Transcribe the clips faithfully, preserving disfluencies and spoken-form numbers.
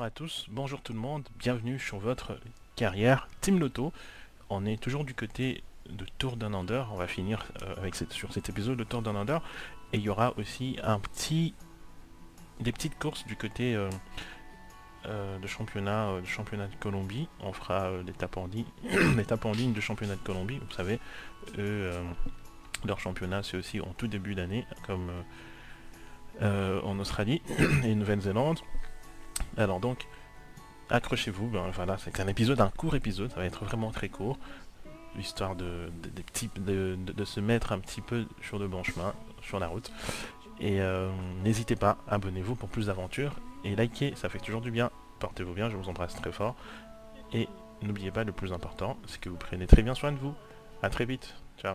bonjour à tous, bonjour tout le monde, bienvenue sur votre carrière Team Loto. On est toujours du côté de Tour Down Under, on va finir euh, avec cette, sur cet épisode de Tour Down Under. Et il y aura aussi un petit, des petites courses du côté euh, euh, de championnat, euh, de championnat de Colombie. On fera euh, l'étape en ligne, l'étape en ligne de championnat de Colombie. Vous savez, eux, euh, leur championnat c'est aussi en tout début d'année, comme euh, euh, en Australie et Nouvelle-Zélande. Alors donc, accrochez-vous, ben voilà, c'est un épisode, un court épisode, ça va être vraiment très court, histoire de, de, de, petits, de, de, de se mettre un petit peu sur le bon chemin, sur la route. Et euh, n'hésitez pas, abonnez-vous pour plus d'aventures, et likez, ça fait toujours du bien. Portez-vous bien, je vous embrasse très fort. Et n'oubliez pas, le plus important, c'est que vous prenez très bien soin de vous. A très vite, ciao.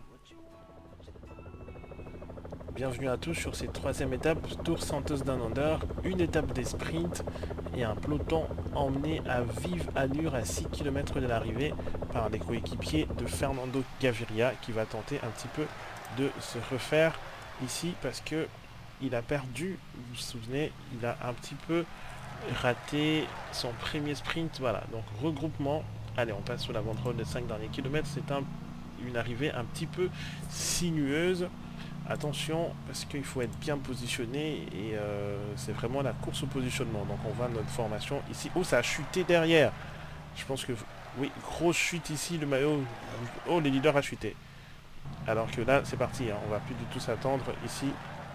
Bienvenue à tous sur cette troisième étape, Tour Santos Down Under, une étape des sprints et un peloton emmené à vive allure à six kilomètres de l'arrivée par les coéquipiers de Fernando Gaviria qui va tenter un petit peu de se refaire ici parce que il a perdu, vous vous souvenez, il a un petit peu raté son premier sprint, voilà, donc regroupement. Allez, on passe sous la banderole des cinq derniers kilomètres, c'est un, une arrivée un petit peu sinueuse. Attention, parce qu'il faut être bien positionné et euh, c'est vraiment la course au positionnement. Donc on voit notre formation ici. Oh, ça a chuté derrière. Je pense que... Oui, grosse chute ici, le maillot... Oh, les leaders a chuté. Alors que là, c'est parti. Hein. On va plus du tout s'attendre ici.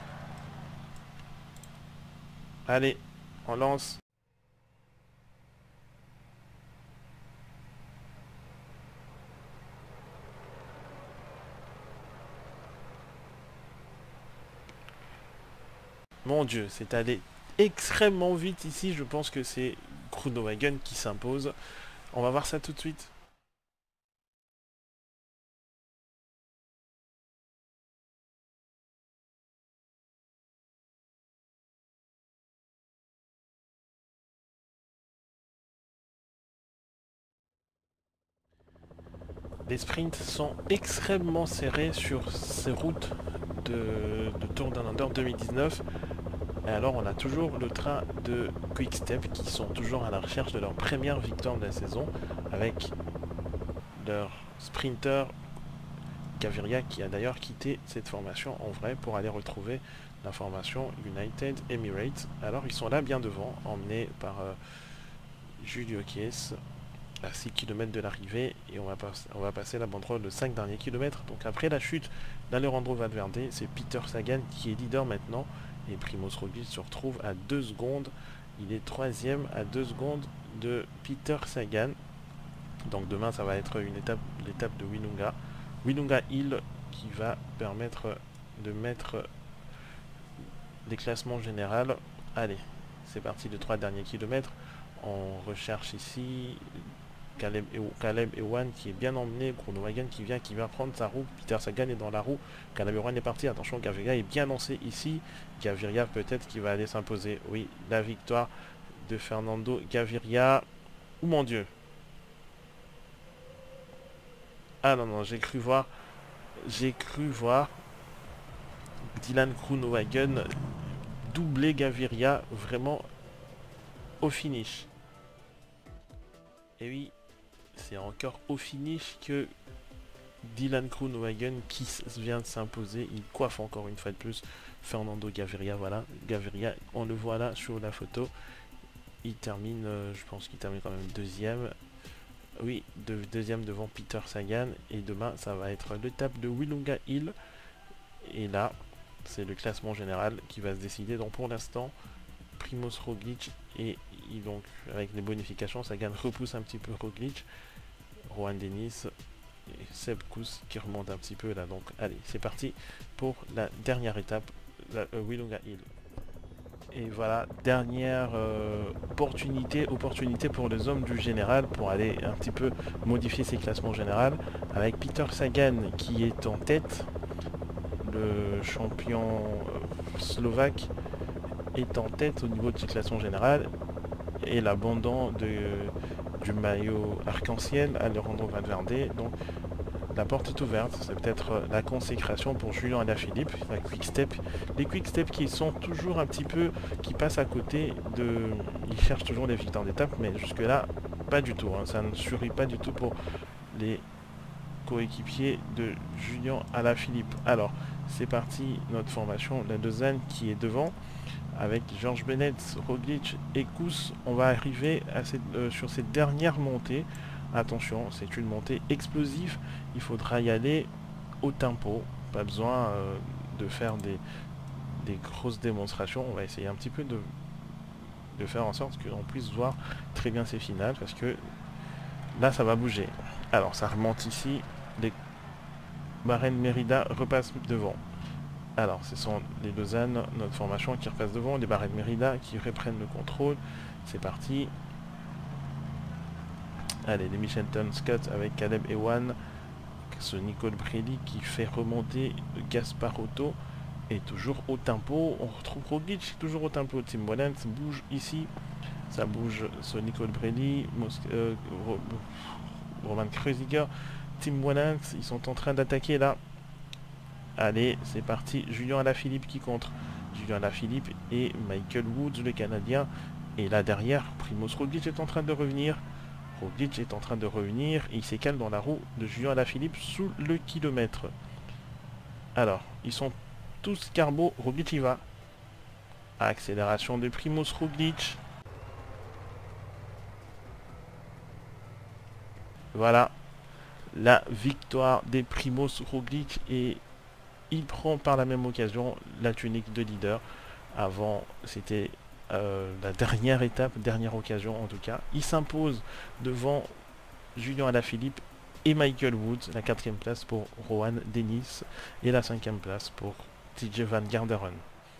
Allez, on lance. Mon Dieu, c'est allé extrêmement vite ici. Je pense que c'est Groenewegen qui s'impose. On va voir ça tout de suite. Les sprints sont extrêmement serrés sur ces routes de, de Tour Down Under deux mille dix-neuf. Et alors on a toujours le train de Quick Step qui sont toujours à la recherche de leur première victoire de la saison avec leur sprinter Gaviria qui a d'ailleurs quitté cette formation en vrai pour aller retrouver la formation United Emirates. Alors ils sont là bien devant, emmenés par euh, Julio Chies à six kilomètres de l'arrivée et on va, on va passer la banderole de cinq derniers kilomètres. Donc après la chute d'Alejandro Valverde, c'est Peter Sagan qui est leader maintenant et Primoz Roglic se retrouve à deux secondes. Il est troisième à deux secondes de Peter Sagan. Donc demain ça va être une étape, l'étape de Willunga. Willunga Hill qui va permettre de mettre les classements généraux. Allez, c'est parti de trois derniers kilomètres. On recherche ici Caleb, Caleb Ewan qui est bien emmené, Groenewegen qui vient, qui vient prendre sa roue, Peter Sagan est dans la roue, Caleb Ewan est parti, attention Gaviria est bien lancé ici, Gaviria peut-être qui va aller s'imposer, oui, la victoire de Fernando Gaviria, oh mon dieu, ah non non, j'ai cru voir, j'ai cru voir Dylan Groenewegen doubler Gaviria vraiment au finish, et oui, c'est encore au finish que Dylan Groenewegen qui vient de s'imposer. Il coiffe encore une fois de plus Fernando Gaviria. Voilà, Gaviria, on le voit là sur la photo. Il termine, euh, je pense qu'il termine quand même deuxième. Oui, de, deuxième devant Peter Sagan. Et demain, ça va être l'étape de Willunga Hill. Et là, c'est le classement général qui va se décider. Donc pour l'instant, Primoz Roglic et il, donc avec les bonifications, Sagan repousse un petit peu Roglic. Rohan Dennis et Seb Kuss qui remonte un petit peu là. Donc allez, c'est parti pour la dernière étape, la euh, Willunga Hill. Et voilà, dernière euh, opportunité, opportunité pour les hommes du général pour aller un petit peu modifier ses classements généraux avec Peter Sagan qui est en tête. Le champion euh, slovaque est en tête au niveau du classement général et l'abandon de du maillot arc-en-ciel Alejandro Valverde. Donc la porte est ouverte. C'est peut-être la consécration pour Julien Alaphilippe. La quick step, les quick step qui sont toujours un petit peu, qui passent à côté de, ils cherchent toujours les victoires d'étape, mais jusque là pas du tout, hein. Ça ne sourit pas du tout pour les coéquipiers de Julien Alaphilippe. Alors c'est parti, notre formation, la Lausanne qui est devant avec Georges Bennett, Roglic et Kuss. On va arriver à cette, euh, sur cette dernière montée. Attention, c'est une montée explosive, il faudra y aller au tempo, pas besoin euh, de faire des, des grosses démonstrations. On va essayer un petit peu de, de faire en sorte qu'on puisse voir très bien ces finales, parce que là ça va bouger. Alors ça remonte ici, les Bahreïn Merida repassent devant. Alors ce sont les Lausanne, notre formation, qui repassent devant, les Bahreïn Merida qui reprennent le contrôle. C'est parti. Allez, les Michelton Scott avec Caleb Ewan, ce Nicole Brelli qui fait remonter Gasparotto, et toujours au tempo. On retrouve Roglic toujours au tempo. Tim Wellens bouge ici, ça bouge ce Nicole Brelli, Mos euh, Roman Kreuziger, Tim Wellens, ils sont en train d'attaquer là. Allez, c'est parti. Julien Alaphilippe qui contre. Julien Alaphilippe et Michael Woods, le Canadien. Et là derrière, Primoz Roglic est en train de revenir. Roglic est en train de revenir. Et il s'écale dans la roue de Julien Alaphilippe sous le kilomètre. Alors, ils sont tous carbo. Roglic y va. Accélération de Primoz Roglic. Voilà. La victoire des Primoz Roglic, et il prend par la même occasion la tunique de leader. Avant, c'était euh, la dernière étape, dernière occasion en tout cas. Il s'impose devant Julien Alaphilippe et Michael Woods. La quatrième place pour Rohan Dennis et la cinquième place pour T J Van Garderen.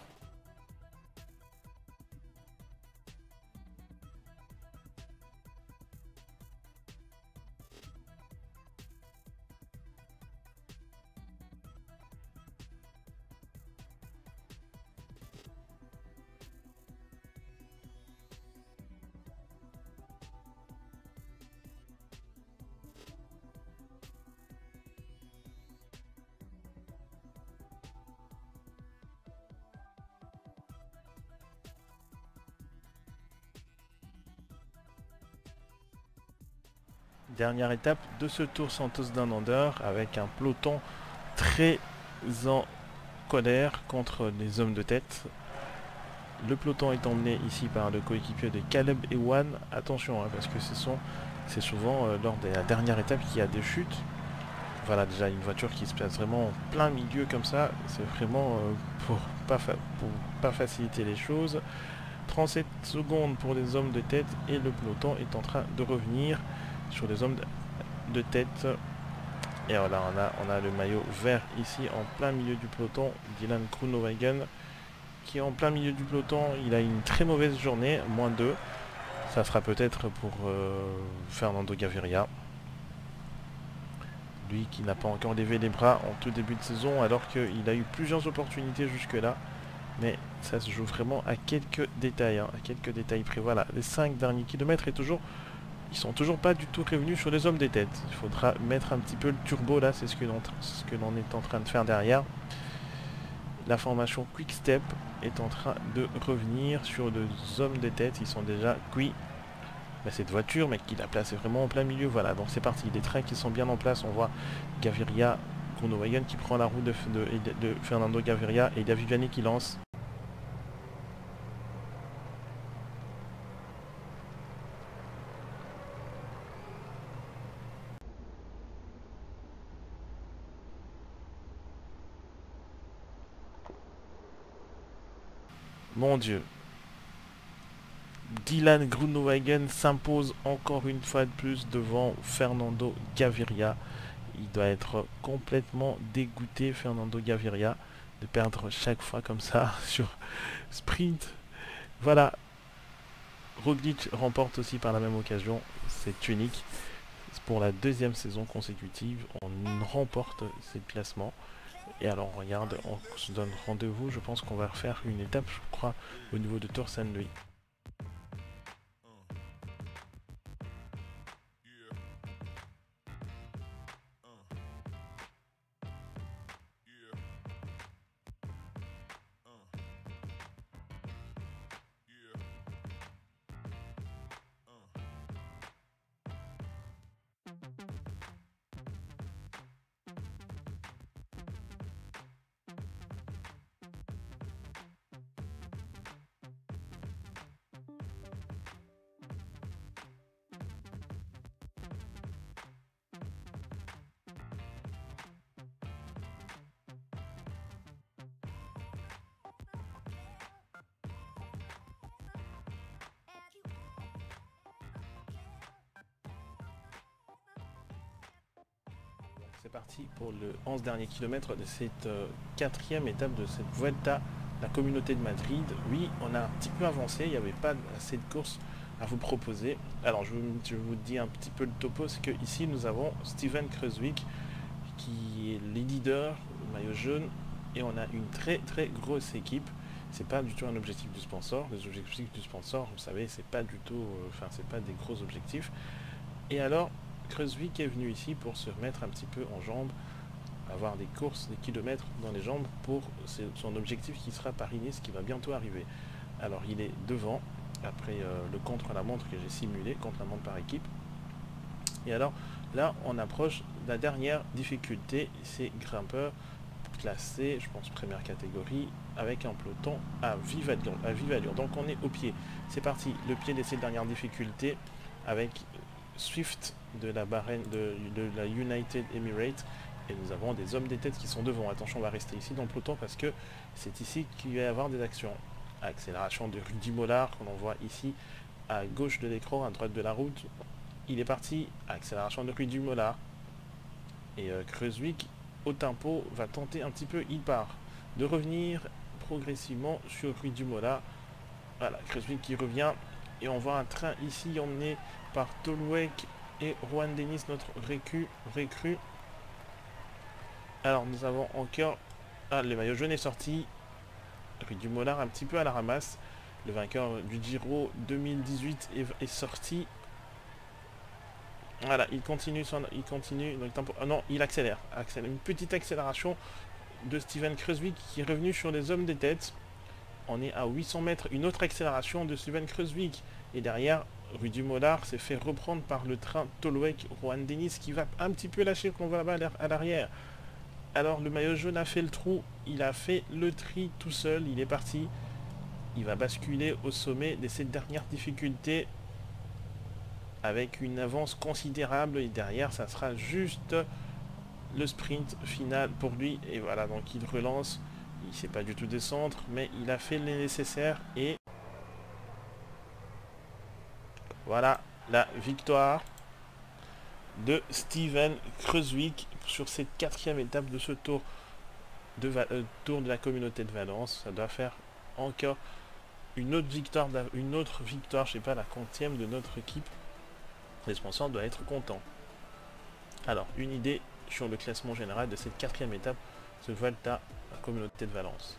Dernière étape de ce Tour Santos Down Under, avec un peloton très en colère contre les hommes de tête. Le peloton est emmené ici par le coéquipier de Caleb Ewan. Attention, hein, parce que ce sont, c'est souvent euh, lors de la dernière étape qu'il y a des chutes. Voilà, déjà une voiture qui se place vraiment en plein milieu comme ça, c'est vraiment euh, pour pas fa pour pas faciliter les choses. trente-sept secondes pour les hommes de tête, et le peloton est en train de revenir sur les hommes de tête. Et voilà, on a, on a le maillot vert ici en plein milieu du peloton, Dylan Groenewegen, qui est en plein milieu du peloton. Il a une très mauvaise journée, moins deux. Ça sera peut-être pour euh, Fernando Gaviria, lui qui n'a pas encore levé les bras en tout début de saison, alors qu'il a eu plusieurs opportunités jusque là, mais ça se joue vraiment à quelques détails, hein, à quelques détails près. Voilà, les cinq derniers kilomètres, et toujours ils sont toujours pas du tout revenus sur les hommes des têtes. Il faudra mettre un petit peu le turbo là, c'est ce que l'on ce que l'on est en train de faire derrière. La formation Quick Step est en train de revenir sur les hommes des têtes. Ils sont déjà cuits. Bah, cette voiture, mais qui la place est vraiment en plein milieu. Voilà, donc c'est parti. Les trains qui sont bien en place. On voit Gaviria, Groenewegen qui prend la roue de, de, de Fernando Gaviria, et David Vianney qui lance. Mon Dieu. Dylan Groenewegen s'impose encore une fois de plus devant Fernando Gaviria. Il doit être complètement dégoûté, Fernando Gaviria, de perdre chaque fois comme ça sur sprint. Voilà. Roglic remporte aussi par la même occasion. C'est unique. Pour la deuxième saison consécutive, on remporte ces classements. Et alors on regarde, on se donne rendez-vous. Je pense qu'on va refaire une étape, je crois, au niveau de Tour Saint-Louis. parti pour le onze dernier kilomètre de cette euh, quatrième étape de cette Vuelta, la communauté de Madrid. Oui, on a un petit peu avancé, il n'y avait pas assez de courses à vous proposer. Alors je, je vous dis un petit peu le topo, c'est que ici nous avons Steven Kruijswijk qui est le leader, maillot jaune, et on a une très très grosse équipe. C'est pas du tout un objectif du sponsor. Les objectifs du sponsor, vous savez, c'est pas du tout, euh, enfin c'est pas des gros objectifs. Et alors Kruijswijk est venu ici pour se remettre un petit peu en jambes, avoir des courses, des kilomètres dans les jambes pour son objectif qui sera Paris-Nice qui va bientôt arriver. Alors il est devant, après euh, le contre-la-montre que j'ai simulé, contre-la-montre par équipe. Et alors là on approche de la dernière difficulté, c'est grimpeur classé, je pense première catégorie, avec un peloton à vive allure, à vive allure. Donc on est au pied. C'est parti, le pied de cette dernière difficulté avec Swift de la Bahreïn, de, de la United Emirates, et nous avons des hommes des têtes qui sont devant. Attention, on va rester ici dans le peloton parce que c'est ici qu'il va y avoir des actions. Accélération de Rudy Mollard qu'on voit ici à gauche de l'écran, à droite de la route. Il est parti, accélération de Rudy Mollard. Et euh, Kruijswijk au tempo va tenter un petit peu, il part de revenir progressivement sur Rudy Mollard. Voilà, Kruijswijk qui revient et on voit un train ici emmené par Tolweg et Juan Denis, notre récu, récru. Alors nous avons encore... Ah, le maillot jaune est sorti. Rudy Mollard un petit peu à la ramasse. Le vainqueur du Giro deux mille dix-huit est, est sorti. Voilà, il continue son... Il continue dans le tempo. Oh non, il accélère. accélère. Une petite accélération de Steven Kruijswijk qui est revenu sur les hommes des têtes. On est à huit cents mètres. Une autre accélération de Steven Kruijswijk. Et derrière... Rudy Mollard s'est fait reprendre par le train Tolweg Juan Denis qui va un petit peu lâcher qu'on va à l'arrière. Alors le maillot jaune a fait le trou, il a fait le tri tout seul, il est parti. Il va basculer au sommet de cette dernière difficulté avec une avance considérable et derrière ça sera juste le sprint final pour lui. Et voilà, donc il relance, il ne sait pas du tout descendre mais il a fait le nécessaire et... Voilà la victoire de Steven Kruijswijk sur cette quatrième étape de ce tour de, euh, tour de la communauté de Valence. Ça doit faire encore une autre victoire, une autre victoire, je sais pas, la quantième de notre équipe. Les sponsors doivent être contents. Alors, une idée sur le classement général de cette quatrième étape de Vuelta, la communauté de Valence.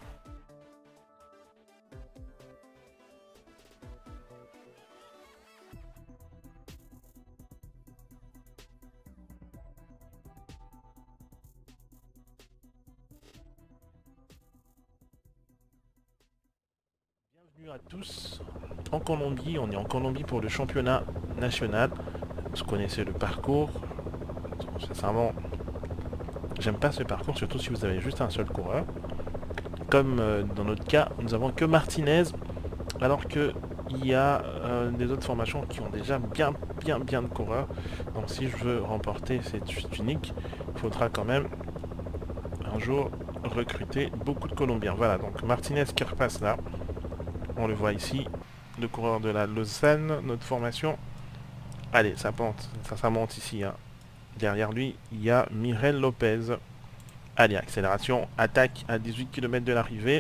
Bienvenue à tous en Colombie, on est en Colombie pour le championnat national. Vous connaissez le parcours, sincèrement j'aime pas ce parcours, surtout si vous avez juste un seul coureur. Comme euh, dans notre cas, nous avons que Martinez, alors que il y a euh, des autres formations qui ont déjà bien bien bien de coureurs. Donc si je veux remporter cette suite unique, il faudra quand même un jour recruter beaucoup de Colombiens. Voilà, donc Martinez qui repasse là. On le voit ici, le coureur de la Lausanne, notre formation. Allez, ça monte, ça, ça monte ici. Hein. Derrière lui, il y a Mirel Lopez. Allez, accélération, attaque à dix-huit kilomètres de l'arrivée.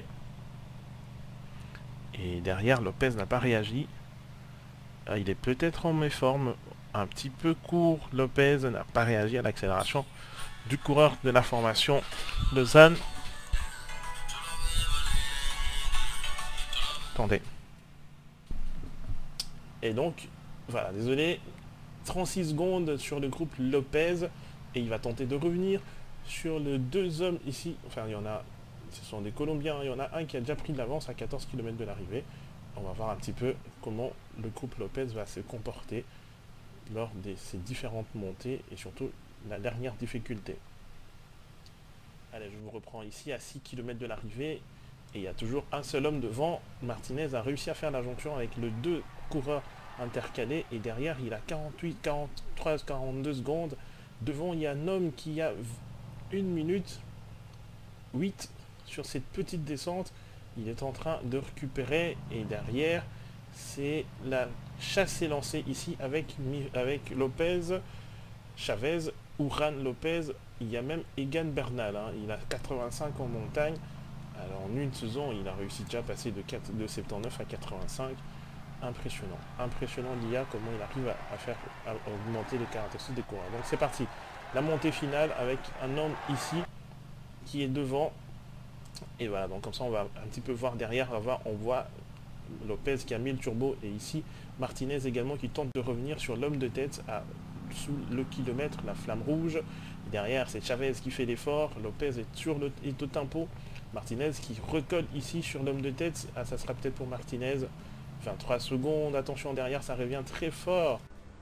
Et derrière, Lopez n'a pas réagi. Ah, il est peut-être en méforme, un petit peu court. Lopez n'a pas réagi à l'accélération du coureur de la formation Lausanne. Attendez. Et donc, voilà, désolé, trente-six secondes sur le groupe Lopez, et il va tenter de revenir sur les deux hommes ici. Enfin, il y en a, ce sont des Colombiens, il y en a un qui a déjà pris de l'avance à quatorze kilomètres de l'arrivée. On va voir un petit peu comment le groupe Lopez va se comporter lors de ces différentes montées, et surtout la dernière difficulté. Allez, je vous reprends ici à six kilomètres de l'arrivée. Et il y a toujours un seul homme devant. Martinez a réussi à faire la jonction avec les deux coureurs intercalés. Et derrière, il a quarante-huit, quarante-trois, quarante-deux secondes. Devant, il y a un homme qui a une minute huit sur cette petite descente. Il est en train de récupérer. Et derrière, c'est la chasse est lancée ici avec, avec Lopez. Chavez, Uran Lopez, il y a même Egan Bernal, hein, il a quatre-vingt-cinq en montagne. Alors en une saison, il a réussi déjà à passer de, quatre, de soixante-dix-neuf à quatre-vingt-cinq. Impressionnant, impressionnant l'I A, comment il arrive à, à faire à augmenter les caractéristiques des coureurs. Donc c'est parti, la montée finale avec un homme ici qui est devant. Et voilà, donc comme ça on va un petit peu voir derrière, on, va, on voit Lopez qui a mis le turbo et ici Martinez également qui tente de revenir sur l'homme de tête à, sous le kilomètre, la flamme rouge. Et derrière c'est Chavez qui fait l'effort, Lopez est sur le est au tempo, Martinez qui recolle ici sur l'homme de tête. Ah, ça sera peut-être pour Martinez. vingt-trois secondes, attention derrière, ça revient très fort.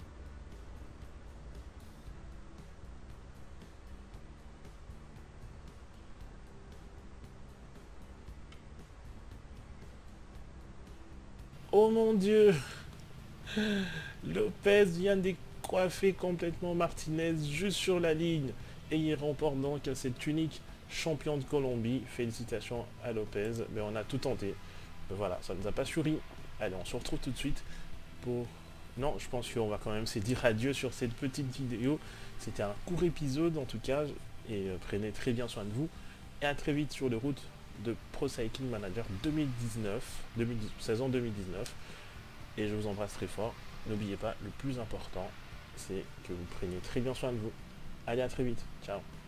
Oh mon Dieu, Lopez vient de décoiffer complètement Martinez juste sur la ligne. Et il remporte donc cette unique champion de Colombie. Félicitations à Lopez, mais on a tout tenté. Mais voilà, ça ne nous a pas souri. Allez, on se retrouve tout de suite pour... Non, je pense qu'on va quand même se dire adieu sur cette petite vidéo. C'était un court épisode en tout cas. Et euh, prenez très bien soin de vous. Et à très vite sur les routes de Pro Cycling Manager deux mille dix-neuf, deux mille dix, saison deux mille dix-neuf. Et je vous embrasse très fort. N'oubliez pas, le plus important, c'est que vous preniez très bien soin de vous. Allez, à très vite. Ciao.